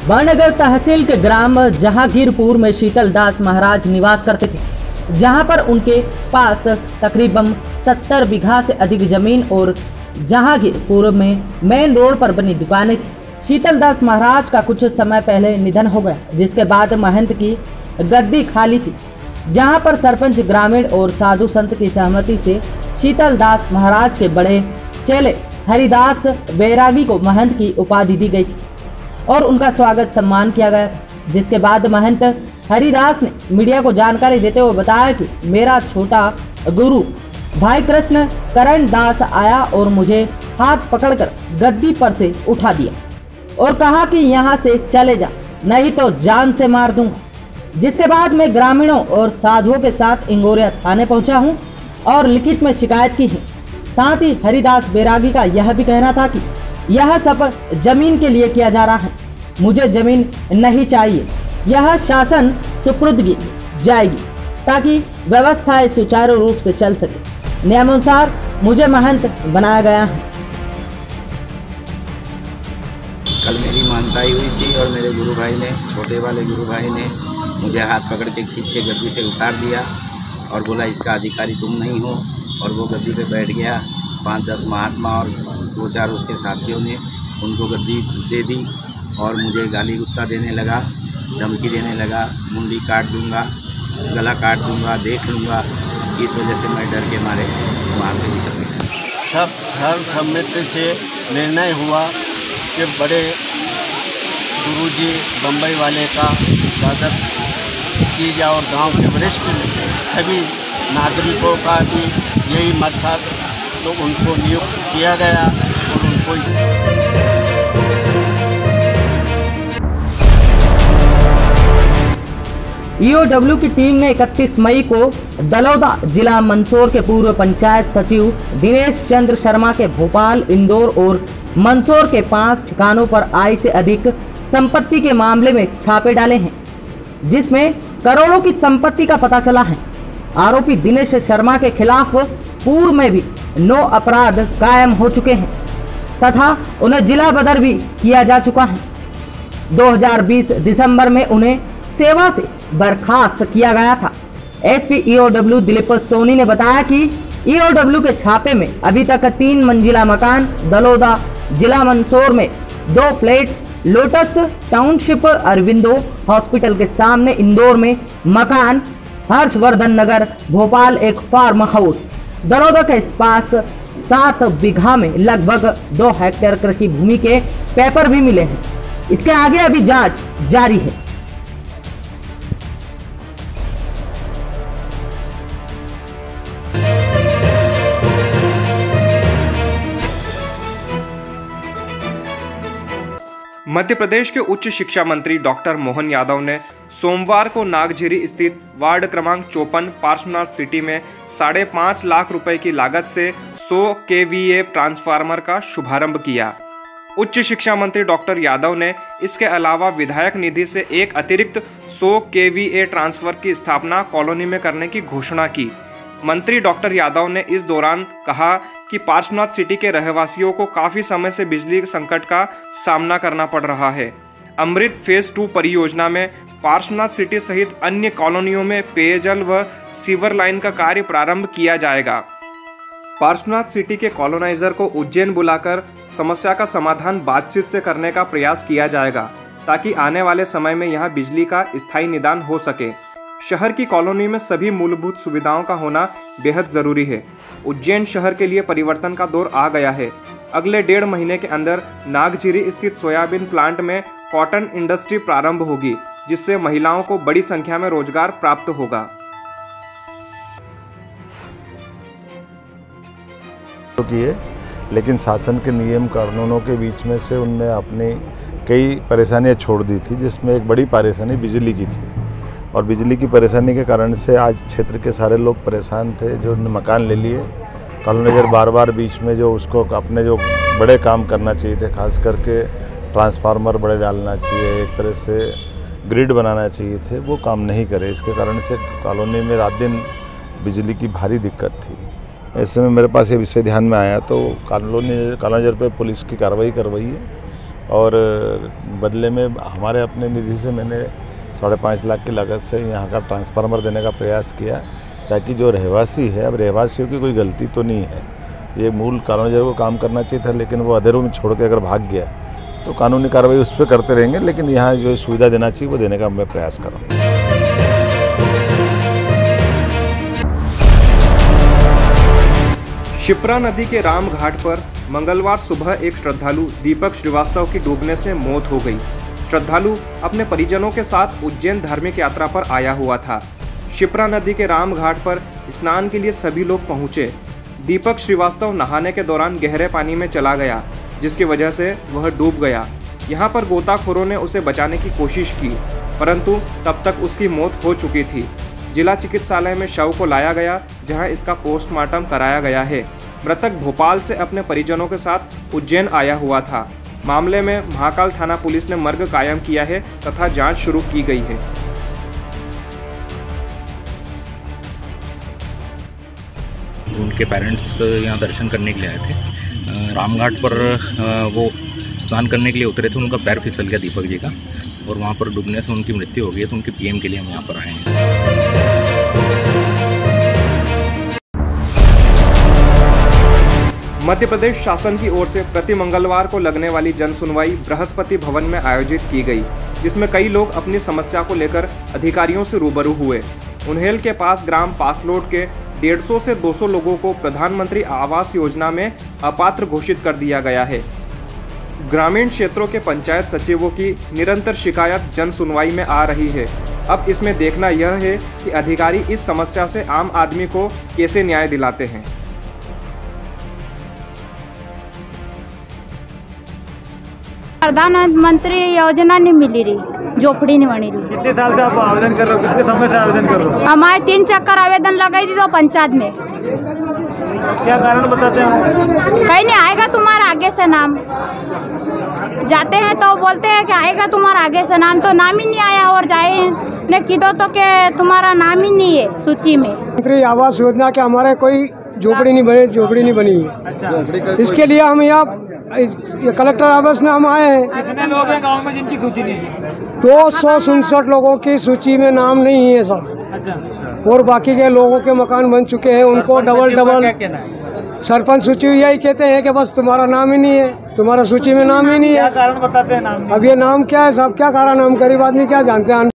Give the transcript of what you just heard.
बाणनगर तहसील के ग्राम जहांगीरपुर में शीतल दास महाराज निवास करते थे, जहां पर उनके पास तकरीबन 70 बीघा से अधिक जमीन और जहांगीरपुर में मेन रोड पर बनी दुकानें थी। शीतल दास महाराज का कुछ समय पहले निधन हो गया, जिसके बाद महंत की गद्दी खाली थी, जहां पर सरपंच ग्रामीण और साधु संत की सहमति से शीतल दास महाराज के बड़े चेले हरिदास बैरागी को महंत की उपाधि दी गई थी और उनका स्वागत सम्मान किया गया था। जिसके बाद महंत हरिदास ने मीडिया को जानकारी देते हुए बताया कि मेरा छोटा गुरु भाई कृष्ण करण दास आया और मुझे हाथ पकड़कर गद्दी पर से उठा दिया और कहा कि यहाँ से चले जा, नहीं तो जान से मार दूंगा। जिसके बाद मैं ग्रामीणों और साधुओं के साथ इंगोरिया थाने पहुंचा हूं और लिखित में शिकायत की है। साथ ही हरिदास बैरागी का यह भी कहना था कि यह सब जमीन के लिए किया जा रहा है, मुझे जमीन नहीं चाहिए, यह शासन सुपुर्दगी जाएगी ताकि व्यवस्थाएं सुचारू रूप से चल सके। नियमानुसार मुझे महंत बनाया गया है। कल मेरी मानताई हुई थी और मेरे गुरु भाई ने, छोटे वाले गुरु भाई ने मुझे हाथ पकड़ के खींच के गद्दी से उतार दिया और बोला इसका अधिकारी तुम नहीं हो, और वो गद्दी पे बैठ गया। 5-10 महात्मा और 2-4 उसके साथियों ने उनको गद्दी दे दी और मुझे गाली गुस्सा देने लगा, धमकी देने लगा, मुंडी काट दूंगा, गला काट दूंगा, देख लूँगा। इस वजह से मैं डर के मारे वहाँ से निकल गया। सब सर्वसम्मति से निर्णय हुआ कि बड़े गुरुजी बम्बई वाले का स्वागत की जाए और गांव के वरिष्ठ सभी नागरिकों का भी यही मत था, तो उनको नियुक्त किया गया और उनको ईओडब्ल्यू की टीम ने 31 मई को दलौदा जिला मंदसौर के पूर्व पंचायत सचिव दिनेश चंद्र शर्मा के भोपाल, इंदौर और मंदसौर के 5 ठिकानों पर आय से अधिक संपत्ति के मामले में छापे डाले हैं, जिसमें करोड़ों की संपत्ति का पता चला है। आरोपी दिनेश शर्मा के खिलाफ पूर्व में भी 9 अपराध कायम हो चुके हैं तथा उन्हें जिला बदर भी किया जा चुका है। 2020 दिसंबर में उन्हें सेवा से बर्खास्त किया गया था। एसपी ईओडब्ल्यू दिलीप सोनी ने बताया कि ईओडब्ल्यू के छापे में अभी तक 3 मंजिला मकान दलौदा जिला मंदसौर में, 2 flat lotus township Aurobindo hospital के सामने इंदौर में मकान, हर्षवर्धन नगर भोपाल एक फार्म हाउस, दलौदा के पास 7 बीघा में लगभग 2 हेक्टेयर कृषि भूमि के पेपर भी मिले हैं। इसके आगे अभी जांच जारी है। मध्य प्रदेश के उच्च शिक्षा मंत्री डॉक्टर मोहन यादव ने सोमवार को नागझिरी स्थित वार्ड क्रमांक 54 पार्श्वनाथ सिटी में 5.5 लाख रुपए की लागत से 100 केवीए ट्रांसफार्मर का शुभारंभ किया। उच्च शिक्षा मंत्री डॉक्टर यादव ने इसके अलावा विधायक निधि से एक अतिरिक्त 100 केवीए ट्रांसफर की स्थापना कॉलोनी में करने की घोषणा की। मंत्री डॉक्टर यादव ने इस दौरान कहा कि पार्श्वनाथ सिटी के रहवासियों को काफी समय से बिजली संकट का सामना करना पड़ रहा है। अमृत फेज 2 परियोजना में पार्श्वनाथ सिटी सहित अन्य कॉलोनियों में पेयजल व सीवर लाइन का कार्य प्रारंभ किया जाएगा। पार्श्वनाथ सिटी के कॉलोनाइजर को उज्जैन बुलाकर समस्या का समाधान बातचीत से करने का प्रयास किया जाएगा, ताकि आने वाले समय में यहाँ बिजली का स्थायी निदान हो सके। शहर की कॉलोनी में सभी मूलभूत सुविधाओं का होना बेहद जरूरी है। उज्जैन शहर के लिए परिवर्तन का दौर आ गया है। अगले 1.5 महीने के अंदर नागझिरी स्थित सोयाबीन प्लांट में कॉटन इंडस्ट्री प्रारंभ होगी, जिससे महिलाओं को बड़ी संख्या में रोजगार प्राप्त होगा। लेकिन शासन के नियम कानूनों के बीच में से उनने अपनी कई परेशानियां छोड़ दी थी, जिसमें एक बड़ी परेशानी बिजली की थी। और बिजली की परेशानी के कारण से आज क्षेत्र के सारे लोग परेशान थे, जो मकान ले लिए। कॉलोनाइजर बार बार बीच में जो उसको अपने जो बड़े काम करना चाहिए थे, खास करके ट्रांसफार्मर बड़े डालना चाहिए, एक तरह से ग्रिड बनाना चाहिए थे, वो काम नहीं करे। इसके कारण से कॉलोनी में रात दिन बिजली की भारी दिक्कत थी। ऐसे में मेरे पास ये विषय ध्यान में आया तो कॉलोनाइजर पे पुलिस की कार्रवाई करवाई है और बदले में हमारे अपने निधि से मैंने 5.5 लाख की लागत से यहाँ का ट्रांसफार्मर देने का प्रयास किया, ताकि जो रहवासी है, अब रहवासियों की कोई गलती तो नहीं है, ये मूल कानून को काम करना चाहिए था, लेकिन वो अंधेरों में छोड़ के अगर भाग गया तो कानूनी कार्रवाई उस पर करते रहेंगे, लेकिन यहाँ जो सुविधा देना चाहिए वो देने का मैं प्रयास कर रहा हूँ। शिप्रा नदी के राम घाट पर मंगलवार सुबह एक श्रद्धालु दीपक श्रीवास्तव की डूबने से मौत हो गई। श्रद्धालु अपने परिजनों के साथ उज्जैन धार्मिक यात्रा पर आया हुआ था। शिप्रा नदी के राम घाट पर स्नान के लिए सभी लोग पहुंचे। दीपक श्रीवास्तव नहाने के दौरान गहरे पानी में चला गया, जिसकी वजह से वह डूब गया। यहां पर गोताखोरों ने उसे बचाने की कोशिश की, परंतु तब तक उसकी मौत हो चुकी थी। जिला चिकित्सालय में शव को लाया गया, जहां इसका पोस्टमार्टम कराया गया है। मृतक भोपाल से अपने परिजनों के साथ उज्जैन आया हुआ था। मामले में महाकाल थाना पुलिस ने मर्ग कायम किया है तथा जांच शुरू की गई है। उनके पेरेंट्स यहाँ दर्शन करने के लिए आए थे। रामघाट पर वो स्नान करने के लिए उतरे थे, उनका पैर फिसल गया दीपक जी का, और वहाँ पर डूबने से उनकी मृत्यु हो गई। तो उनके पीएम के लिए हम यहाँ पर आए हैं। मध्य प्रदेश शासन की ओर से प्रति मंगलवार को लगने वाली जन सुनवाई बृहस्पति भवन में आयोजित की गई, जिसमें कई लोग अपनी समस्या को लेकर अधिकारियों से रूबरू हुए। उन्हेल के पास ग्राम पासलोड के 150 से 200 लोगों को प्रधानमंत्री आवास योजना में अपात्र घोषित कर दिया गया है। ग्रामीण क्षेत्रों के पंचायत सचिवों की निरंतर शिकायत जन सुनवाई में आ रही है। अब इसमें देखना यह है कि अधिकारी इस समस्या से आम आदमी को कैसे न्याय दिलाते हैं। प्रधानमंत्री योजना नहीं मिली रही, झोपड़ी नहीं बनी रही। कितने साल से आप आवेदन कर रहे हो? कितने समय से आवेदन कर रहे हो? हमारे 3 चक्कर आवेदन लगाई थी तो पंचायत में। क्या कारण बताते हैं? कहीं नहीं आएगा तुम्हारा आगे से नाम। जाते हैं तो बोलते हैं कि आएगा तुम्हारा आगे से नाम, तो नाम ही नहीं आया। और जाए ने कीधो तो के तुम्हारा नाम ही नहीं है सूची में। प्रधानमंत्री आवास योजना के हमारे कोई झोपड़ी नहीं बनी है। अच्छा। इसके लिए हम यहाँ कलेक्टर ऑफिस में हम आए हैं। कितने लोग हैं गांव में जिनकी सूची नहीं है? 267 लोगों की सूची में नाम नहीं है सब। अच्छा। और बाकी के लोगों के मकान बन चुके हैं, उनको डबल सरपंच सूची यही कहते हैं कि बस तुम्हारा नाम ही नहीं है, तुम्हारा सूची में नाम ही नहीं है। क्या कारण बताते हैं नाम? अब ये नाम क्या है, सब क्या कारण, हम गरीब आदमी क्या जानते हैं।